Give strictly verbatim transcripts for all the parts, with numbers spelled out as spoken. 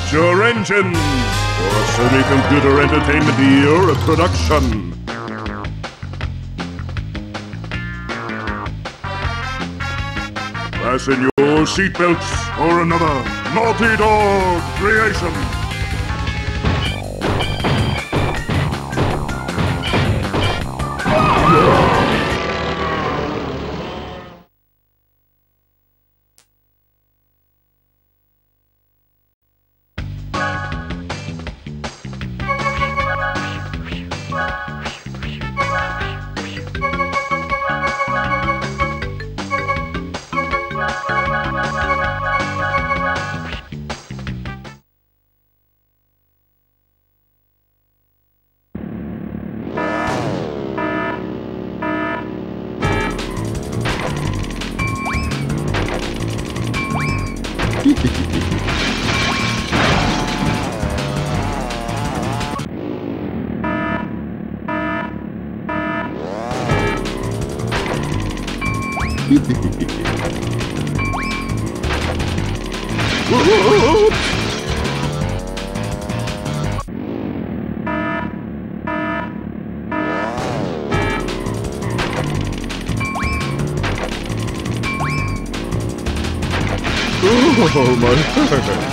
your engines for a Sony Computer Entertainment Year production. Fasten your seatbelts for another Naughty Dog creation. Oh my god.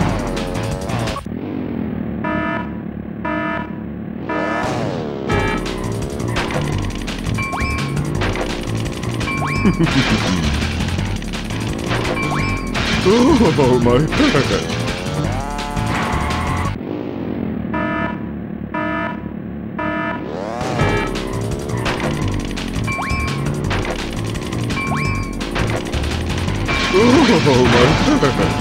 Oh my god. Oh my god.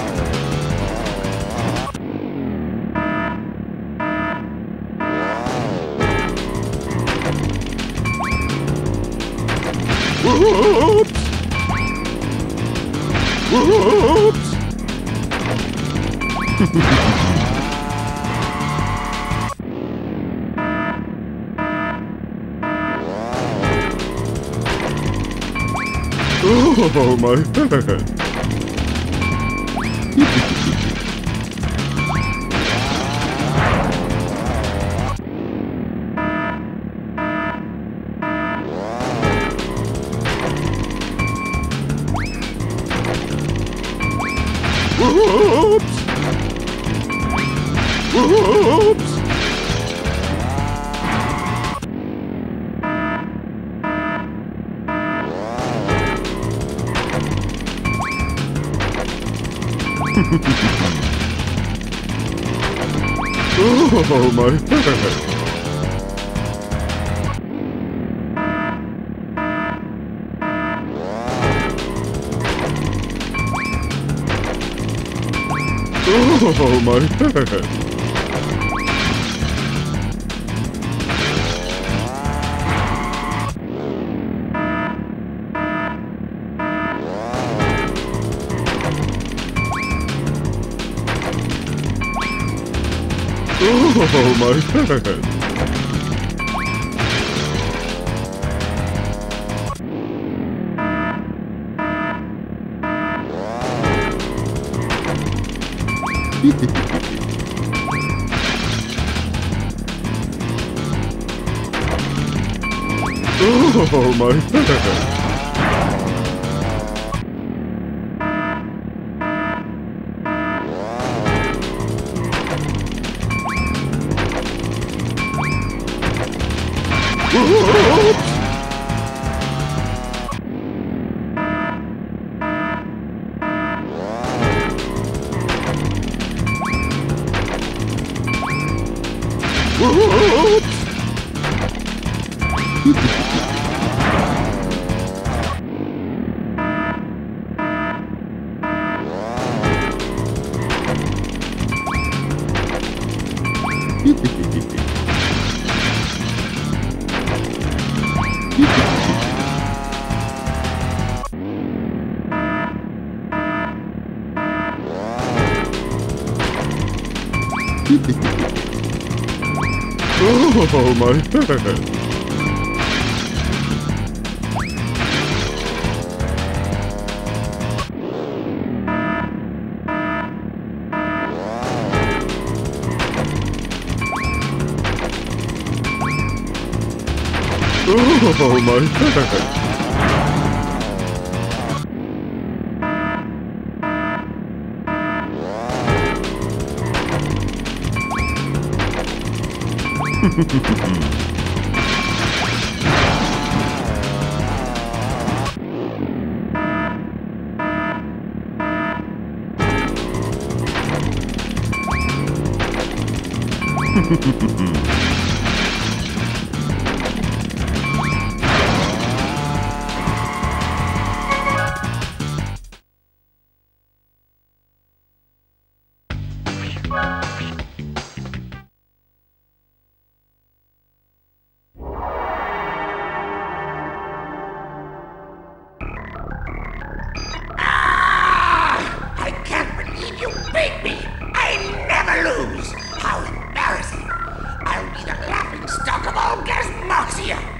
Whoops! Whoops! Oh my god. Whoops! Whoops! Oh my god. Oh my god. Oh my god. Oh my god. Whoops! Whoops! Oh my god. Oh, my God. Beat me! I never lose! How embarrassing! I'll be the laughing stock of all Gasmoxia!